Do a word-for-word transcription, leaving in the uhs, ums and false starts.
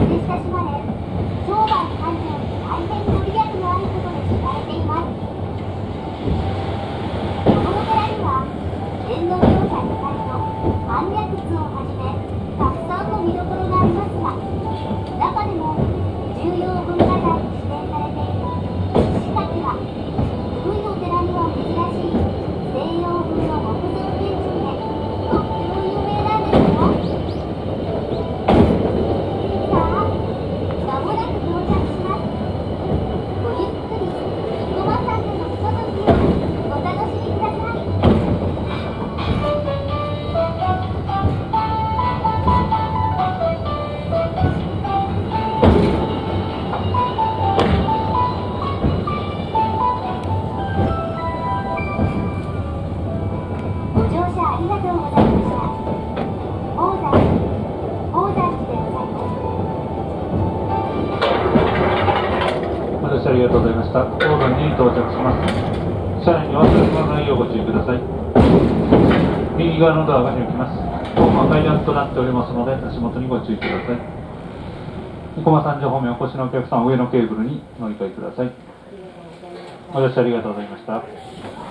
ありがとうございました。オーガンに到着します。車内に忘れ物ないようご注意ください。右側のドアが開きます。ホームは階段となっておりますので、足元にご注意ください。生駒三条方面お越しのお客さん、上のケーブルに乗り換えください。お越しありがとうございました。